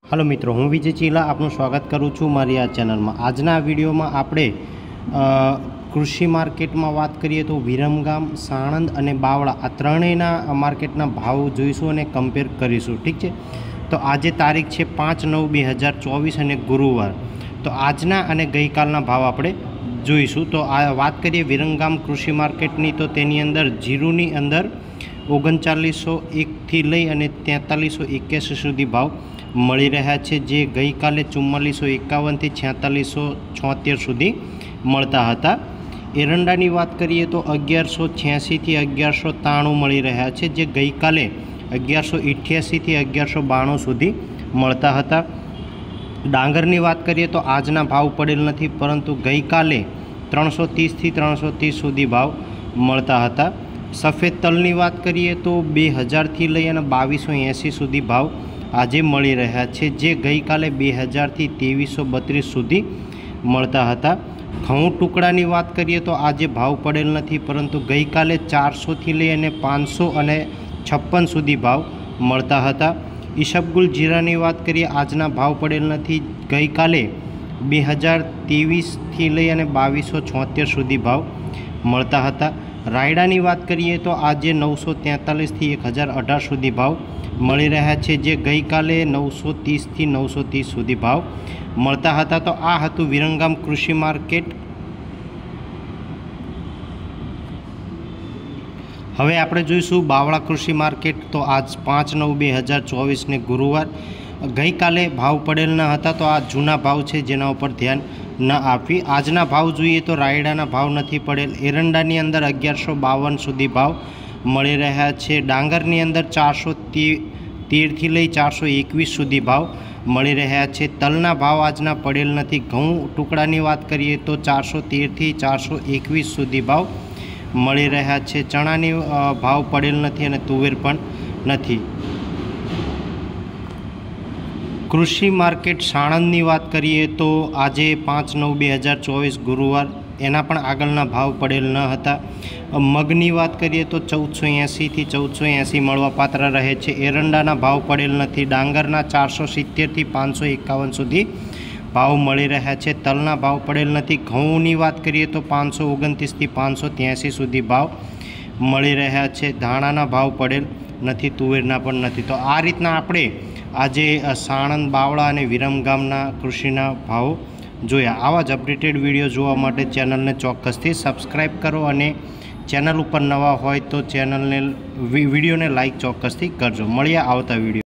Hello मित्रों, हूँ विजय चीला आपનું સ્વાગત કરું છું મારી આ ચેનલમાં। આજના વિડીયોમાં આપણે કૃષિ માર્કેટમાં વાત કરીએ તો વિરમગામ, સાણંદ અને બાવળા આ ત્રણેયના માર્કેટના ભાવ જોઈશું અને કમ્પેર કરીશું। ઠીક છે, તો આજે તારીખ છે 5/9/2024 અને ગુરુવાર। તો આજના અને ગઈકાલના ભાવ આપણે જોઈશું। તો આ વાત કરીએ વિરમગામ કૃષિ માર્કેટની, તો તેની અંદર જીરુની અંદર 3901 થી લઈ અને 4381 સુધી ભાવ મળી રહ્યા છે, જે ગઈકાલે 4451 થી 4676 સુધી મળતા હતા। એરંડાની વાત કરીએ તો 1186 થી 1193 મળી રહ્યા છે, જે ગઈકાલે 1188 થી 1192 સુધી મળતા હતા। ડાંગરની વાત કરીએ તો આજના ભાવ પડેલ નથી, પરંતુ ગઈકાલે 330 થી 330 સુધી ભાવ મળતા હતા। સફેદ તલની વાત કરીએ તો 2000 થી લઈ અને 2280 સુધી ભાવ આજે મળી રહ્યા છે, જે ગઈકાલે 2000 થી 2332 સુધી મળતા હતા। ઘઉં ટુકડાની વાત કરીએ તો આજે ભાવ પડેલ નથી, પરંતુ ગઈકાલે 400 થી લઈ અને 556 સુધી ભાવ મળતા હતા। ઈસબગુલ જીરાની વાત કરીએ, આજના ભાવ પડેલ નથી, ગઈકાલે 2023 થી લઈ અને 2276 સુધી ભાવ મળતા હતા। રાયડાની વાત કરીએ તો આજે 943 થી 1018 સુધી ભાવ મળી રહ્યા છે, જે ગઈકાલે 930 થી 930 સુધી ભાવ મળતા હતા। તો આ હતું વિરમગામ કૃષિ માર્કેટ। હવે આપણે જોઈશું બાવળા કૃષિ માર્કેટ। તો આજ 5/9/2024 ને ગુરુવાર। ગઈકાલે ભાવ પડેલ ન હતા, તો આ જૂના ભાવ છે, જેના ઉપર ધ્યાન ન આપવી। આજના ભાવ જોઈએ તો રાયડાના ભાવ નથી પડેલ। એરંડાની અંદર 1152 સુધી ભાવ મળી રહ્યા છે। ડાંગરની અંદર 413 થી લઈ 421 સુધી ભાવ મળી રહ્યા છે। તલના ભાવ આજના પડેલ નથી। ઘઉં ટુકડાની વાત કરીએ તો 413 થી 421 સુધી ભાવ મળી રહ્યા છે। ચણાની ભાવ પડેલ નથી અને તુવેર પણ નથી। કૃષિ માર્કેટ સાણંદની વાત કરીએ તો આજે 5/9/2024 ગુરુવાર, એના પણ આગળના ભાવ પડેલ ન હતા। મગની વાત કરીએ તો 1480 થી 1480 મળવાપાત્ર રહે છે। એરંડાના ભાવ પડેલ નથી। ડાંગરના 470 થી 551 સુધી ભાવ મળી રહ્યા છે। તલના ભાવ પડેલ નથી। ઘઉંની વાત કરીએ તો 529 થી 583 સુધી ભાવ મળી રહ્યા છે। ધાણાના ભાવ પડેલ નથી, તુવેરના પણ નથી। તો આ રીતના આપણે આજે સાણંદ, બાવળા અને વિરમગામના કૃષિના ભાવો જોયા। આવા જ અપડેટેડ વિડીયો જોવા માટે ચેનલને ચોક્કસથી સબસ્ક્રાઈબ કરો, અને ચેનલ ઉપર નવા હોય તો ચેનલને વિડીયોને લાઈક ચોક્કસથી કરજો। મળીએ આવતા વિડીયો।